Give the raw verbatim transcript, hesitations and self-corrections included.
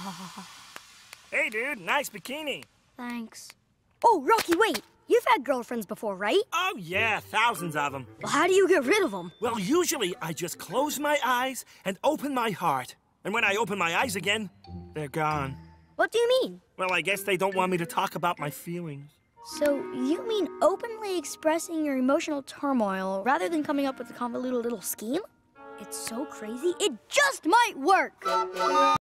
Hey, dude, nice bikini. Thanks. Oh, Rocky, wait. You've had girlfriends before, right? Oh, yeah, thousands of them. Well, how do you get rid of them? Well, usually I just close my eyes and open my heart. And when I open my eyes again, they're gone. What do you mean? Well, I guess they don't want me to talk about my feelings. So you mean openly expressing your emotional turmoil rather than coming up with a convoluted little scheme? It's so crazy, it just might work!